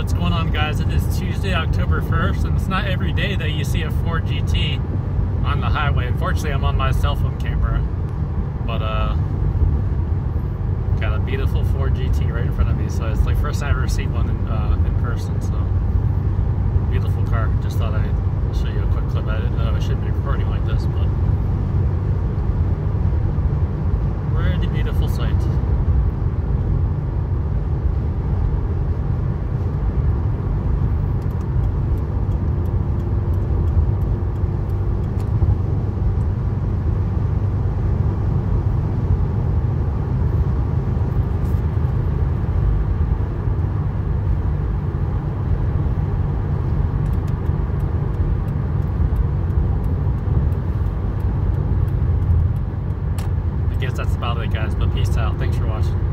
What's going on, guys? It is Tuesday, October 1st, and it's not every day that you see a Ford GT on the highway. Unfortunately, I'm on my cell phone camera, but got a beautiful Ford GT right in front of me, so it's like first time I've ever seen one in person, so beautiful car. Just thought I'd show you a quick clip. I didn't know I should be recording like this, but pretty beautiful sight. I guess that's about it, guys, but peace out. Thanks for watching.